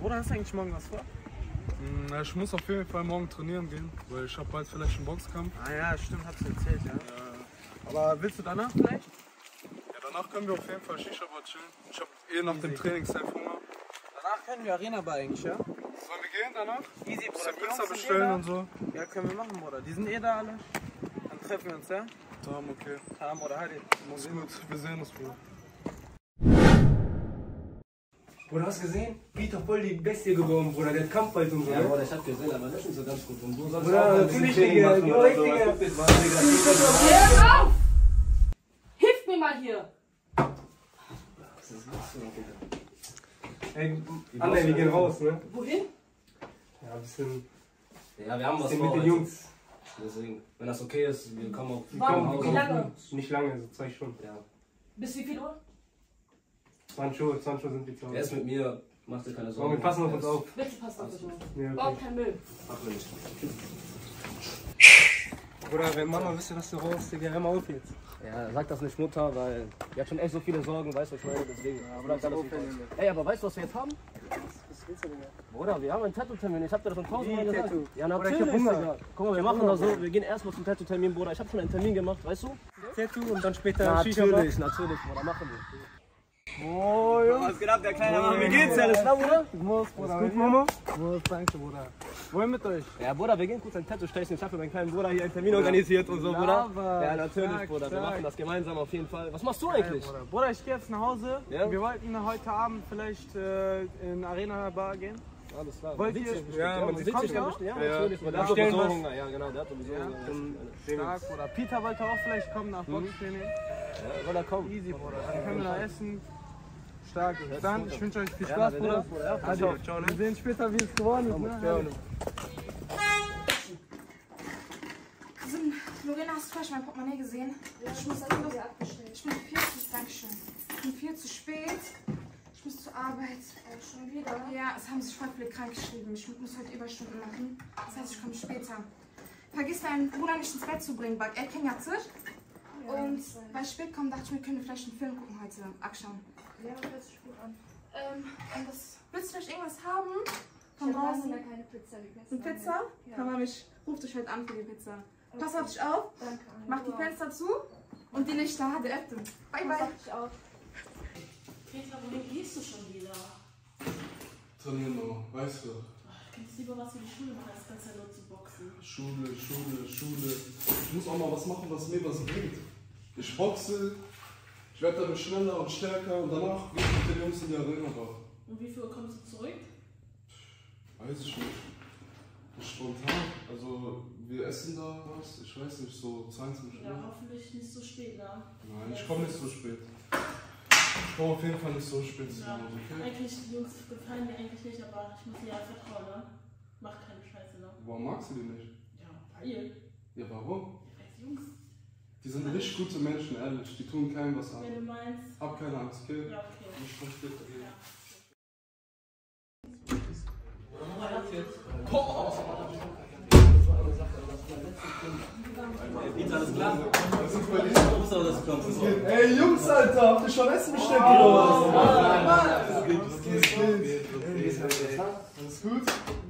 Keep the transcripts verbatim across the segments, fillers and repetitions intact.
Bruder, hast du eigentlich morgen was vor? Hm, ich muss auf jeden Fall morgen trainieren gehen, weil ich habe bald vielleicht einen Boxkampf. Ah ja, stimmt, hast du erzählt, ja. ja. Aber willst du danach vielleicht? Ja, danach können wir auf jeden Fall Shisha-Bar chillen. Ich habe eh nach dem Training safe Hunger. Danach können wir Arena-Bar eigentlich, ja? Sollen wir gehen danach? Easy, Bruder. Bisschen Pizza bestellen und so? Ja, können wir machen, Bruder. Die sind eh da alle. Dann treffen wir uns, ja? Tam, okay. Tam oder halt. Ist gut, wir sehen uns, Bruder. Bruder, hast du gesehen? Peter voll die Bestie geworden, Bruder, der hat Kampfbald und so. Ja, Bruder, ich hab gesehen, aber das ist nicht so ganz gut. Und du sollst Bruder, auch ein natürlich, bisschen Training Digga, machen geh oder weg, so. Digga. Guck dich mal, Digga. Hör auf! Hilf mir mal hier! Was ist los, Digga? Ey, Anne, wir gehen raus, ne? Wohin? Ja, ein bisschen, Ja, wir haben was bisschen vor mit den heute. Jungs. Deswegen, wenn das okay ist, wir kommen auch. Wir Wann? kommen, wir Wie kommen lange? Nicht lange, so zwei Stunden. Ja. Bis wie viel Uhr? zwanzig Uhr, zwanzig Uhr sind wir zu Er ist Hause. mit mir, mach dir keine Aber Sorgen. wir passen auf uns auf. Bitte passt auf dich auf. Ja, Baut okay. kein Müll. Mach mir nicht. Bruder, wenn Mama wüsste, dass du raus, Digga, hör mal auf jetzt. Ja, sag das nicht Mutter, weil die hat schon echt so viele Sorgen, weißt du, was ich meine, deswegen. Ja, aber das aufhören, Ey, aber weißt du, was wir jetzt haben? Was willst du denn? Bruder, wir haben einen Tattoo-Termin, ich hab dir das schon tausendmal Wie gesagt. Tattoo? Ja, Bruder, natürlich, ich hab Hunger. Digga. Guck mal, wir machen das so, wir gehen erstmal zum Tattoo-Termin, Bruder. Ich hab schon einen Termin gemacht, weißt du? Tattoo und dann später Shisha-Bar. Natürlich, natürlich, Bruder, machen wir. Oh, Junge. Was geht ab, der kleine Mann? Wie geht's dir? Alles klar, Bruder? Muss, Bruder. Gut, Mama? Muss, danke, Bruder. Wohin mit euch? Ja, Bruder, wir gehen kurz ein Tattoo stechen. Ich habe für meinen kleinen Bruder hier einen Termin organisiert und so, Bruder. Lava. Ja, natürlich, Stark, Bruder. Wir stark. machen das gemeinsam auf jeden Fall. Was machst du Geil, eigentlich? Bruder. Bruder, ich gehe jetzt nach Hause. Ja? Wir wollten heute Abend vielleicht äh, in Arena Bar gehen. Alles klar. Wollt Man ihr- sieht sich bestimmt, Ja, man man sieht sieht sich sich ja auch? bestimmt. Ja, Ja. natürlich. Bruder. Der Ja. hat sowieso Stellen Hunger. Ja, genau, der hat sowieso Ja. Hunger. Stark, Bruder. Peter wollte auch vielleicht kommen nach Boxtraining. Ja, soll er kommen? Easy, Bruder. Dann können wir da essen. Stark. Dann, ich wünsche euch viel Ja, Spaß, wir Bruder. sehen uns, Bruder. Ja, Also, ciao, ciao, ne? wir sehen später, wie es geworden ist. Ne? Ciao, ne? Cousin, Lorena, hast du vielleicht mein Portemonnaie gesehen? Ja, ich, muss das viel, hast du abgestellt. ich bin viel zu, Dankeschön. Ich bin viel zu spät. Ich muss zur Arbeit. Oh, schon wieder? Ja, es haben sich voll viele krank geschrieben. Ich muss heute Überstunden machen. Das heißt, ich komme später. Vergiss deinen Bruder nicht ins Bett zu bringen, weil er kennt ja Zirk. Ja, Und das weiß ich. weil ich spät komme, dachte ich mir, können wir vielleicht einen Film gucken heute. Action. Ja, das hört sich gut an. Ähm, und das, willst du vielleicht irgendwas haben? Ich Von habe lange draußen? mehr keine Pizza gegessen. Eine Pizza? Ja. Kann man mich, ruf dich heute an für die Pizza. Pass auf dich auf, Danke, Anne. mach die Wow. Fenster zu und die Lichter, der öffnet. Bye, Pass bye. auf dich auf. Petra, wohin gehst du schon wieder? Trainieren noch, weißt du. Du kannst lieber was für die Schule machen, als ganz nur zu boxen. Schule, Schule, Schule. Ich muss auch mal was machen, was mir was bringt. Ich boxe, ich werde dann schneller und stärker und danach gehe ich mit den Jungs in die Arena Bar. Und wie viel Uhr kommst du zurück? Weiß ich nicht. Spontan. Also wir essen da was, ich weiß nicht, so zweiundzwanzig Uhr. Ja, hoffentlich nicht so spät, ne? Nein, ich komme nicht so spät. Ich komme auf jeden Fall nicht so spät zu Ja. Hause, okay? Eigentlich, die Jungs gefallen mir eigentlich nicht, aber ich muss dir ja vertrauen, ne? Mach keine Scheiße, ne? Warum magst du die nicht? Ja, weil. Ja, warum? Ja, als Jungs. Die sind richtig gute Menschen, ehrlich. Die tun keinem was Wenn du an. meinst. Hab keine Angst, okay? Ja, okay. Ich komm später hier. Ja. Pizza, alles klar? Du musst aber das kommen. Ey Jungs, Alter, habt ihr schon Essen bestellt oder was? Was geht? Was geht? Alles gut?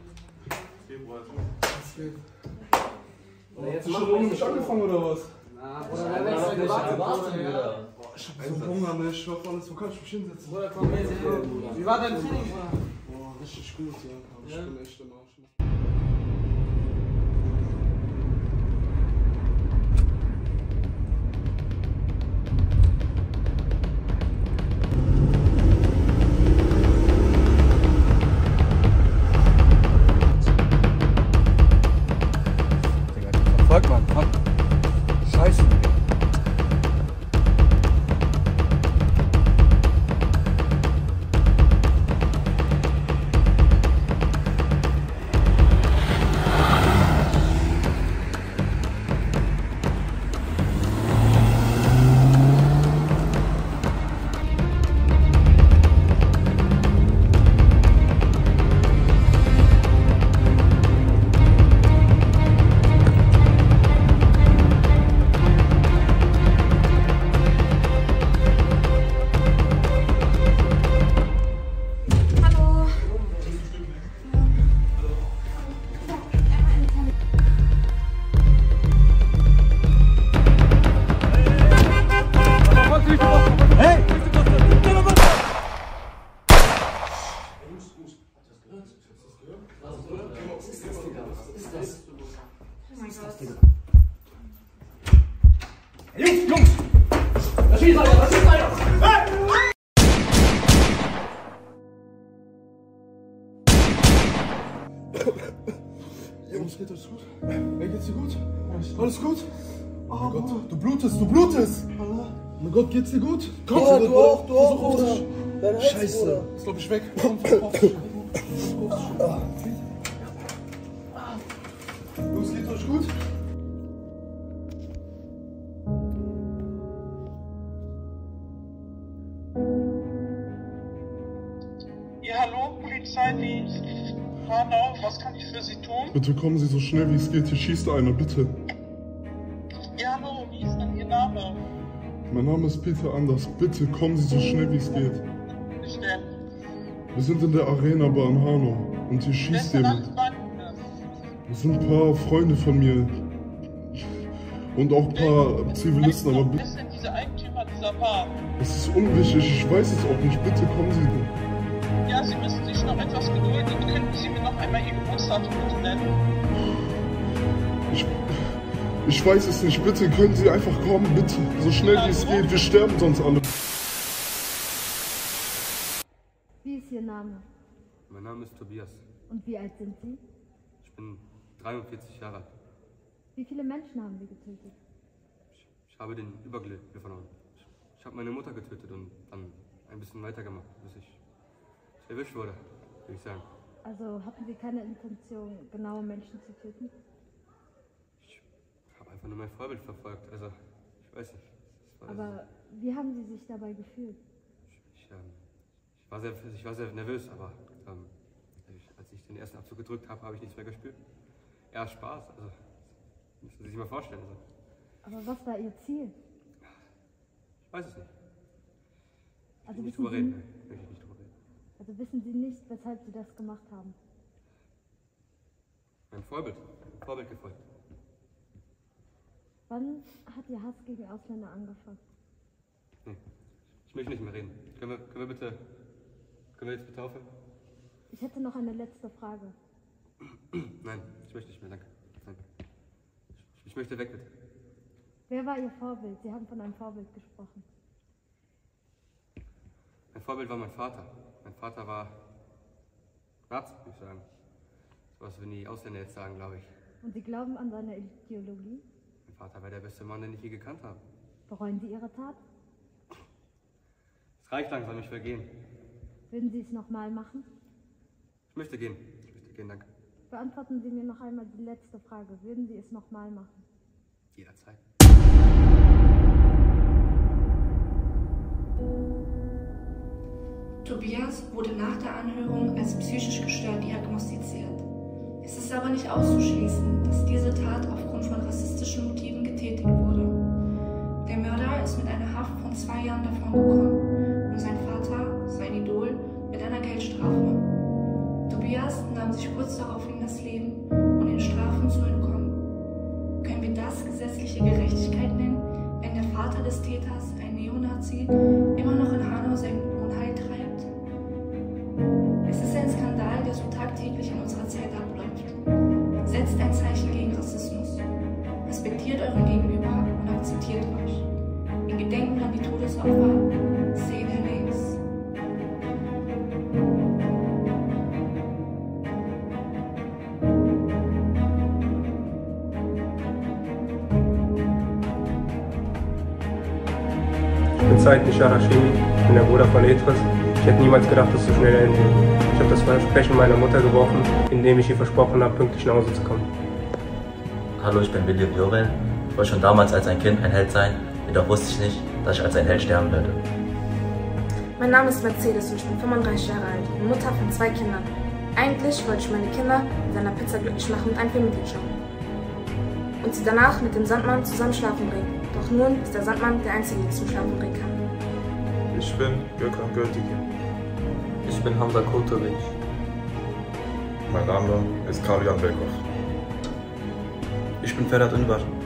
Was geht? Hast du schon ohne mich angefangen oder was? Ich hab so Hunger, ne? Ich hoffe alles, wo kann ich mich hinsetzen? Bruder, komm her. Wie war dein Training, Bruder? Boah, richtig gut, ja. Aber ich Ja? bin echt im Arsch. Folgt man, komm. Scheiße. das. Jungs, Jungs! Da schießt einer, da schießt einer! Hey! Jungs, geht alles gut? Hey, geht's dir gut? Alles gut? Oh mein Gott, du blutest, du blutest! Mein Gott, geht's dir gut? Komm, ja, du auch, du auch, Bruder. Bruder. Dein Hals, Scheiße, Bruder. ist glaub ich weg. Komm, komm, komm. Jungs, geht's euch gut? Ja, hallo, Polizeidienst. Hanau, was kann ich für Sie tun? Bitte kommen Sie so schnell wie es geht, hier schießt einer, bitte. Ja, hallo, wie ist denn Ihr Name? Mein Name ist Peter Anders, bitte kommen Sie so schnell wie es geht. Ich denn? Wir sind in der Arena bei Hanau und hier Wer schießt ist denn alles jemand. bei Ihnen? Das sind ein paar Freunde von mir. Und auch ein paar Zivilisten, aber Wer bitte. ist denn dieser Eigentümer dieser Bar? Es ist unwichtig, ich weiß es auch nicht, bitte kommen Sie. Ja, Sie müssen sich noch etwas gedulden. Könnten Sie mir noch einmal Ihr Geburtsdatum bitte nennen? Ich, ich weiß es nicht, bitte können Sie einfach kommen, bitte. So schnell wie es geht, wir sterben sonst alle. Wie ist Ihr Name? Mein Name ist Tobias. Und wie alt sind Sie? Ich bin dreiundvierzig Jahre alt. Wie viele Menschen haben Sie getötet? Ich, ich habe den Übergriff verloren. Ich, ich habe meine Mutter getötet und dann ein bisschen weitergemacht, bis ich erwischt wurde, würde ich sagen. Also hatten Sie keine Intention, genaue Menschen zu töten? Ich habe einfach nur mein Vorbild verfolgt, also ich weiß nicht. Das war Aber also, wie haben Sie sich dabei gefühlt? ich, ich, ähm, ich, war sehr, ich war sehr nervös, aber ähm, ich, als ich den ersten Abzug gedrückt habe, habe ich nichts mehr gespürt. Ja, Spaß, also müssen Sie sich mal vorstellen. Also. Aber was war Ihr Ziel? Ich weiß es nicht. Ich Also will nicht wissen drüber Sie, reden. Ich will nicht drüber reden. also wissen Sie nicht, weshalb Sie das gemacht haben? Mein Vorbild, mein Vorbild gefolgt. Wann hat Ihr Hass gegen Ausländer angefangen? Nee, ich möchte nicht mehr reden. Können wir, können wir bitte, können wir jetzt bitte aufhören? Ich hätte noch eine letzte Frage. Nein, ich möchte nicht mehr, danke. Nein. Ich, ich möchte weg, bitte. Wer war Ihr Vorbild? Sie haben von einem Vorbild gesprochen. Mein Vorbild war mein Vater. Mein Vater war Nazi, würde ich sagen. So was würden die Ausländer jetzt sagen, glaube ich. Und Sie glauben an seine Ideologie? Mein Vater war der beste Mann, den ich je gekannt habe. Bereuen Sie Ihre Tat? Es reicht langsam, ich will gehen. Würden Sie es nochmal machen? Ich möchte gehen. Ich möchte gehen, danke. Beantworten Sie mir noch einmal die letzte Frage. Würden Sie es nochmal machen? Jederzeit. Tobias wurde nach der Anhörung als psychisch gestört diagnostiziert. Es ist aber nicht auszuschließen, dass diese Tat aufgrund von rassistischen Motiven getätigt wurde. Der Mörder ist mit einer Haft von zwei Jahren davongekommen und sein Vater, sein Idol, mit einer Geldstrafe. Tobias nahm sich kurz daraufhin das Leben, um den Strafen zu entkommen. Können wir das gesetzliche Gerechtigkeit nennen, wenn der Vater des Täters, ein Neonazi, immer noch in Hanau seine Unheil treibt? Es ist ein Skandal, der so tagtäglich in unserer Zeit abläuft. Setzt ein Zeichen gegen Rassismus. Respektiert euren Gegenüber und akzeptiert euch. In Gedenken an die Todesopfer, say their names. Ich bin Said Nishar Hashemi, ich bin der Bruder von Etris. Ich hätte niemals gedacht, dass es so schnell enden würde. Ich habe das Versprechen meiner Mutter gebrochen, indem ich ihr versprochen habe, pünktlich nach Hause zu kommen. Hallo, ich bin William Jorel. Ich wollte schon damals als ein Kind ein Held sein, jedoch wusste ich nicht, dass ich als ein Held sterben werde. Mein Name ist Mercedes und ich bin fünfunddreißig Jahre alt und Mutter von zwei Kindern. Eigentlich wollte ich meine Kinder mit einer Pizza glücklich machen und einen Film mit ihnen schauen. Und sie danach mit dem Sandmann zusammen schlafen bringen. Doch nun ist der Sandmann der Einzige, der zum Schlafen bringen kann. Ich bin Gökhan Göltekin. Ich bin Hamza Kotovic. Mein Name ist Karl-Jan Belkov. Ich bin Ferhat Ünvar.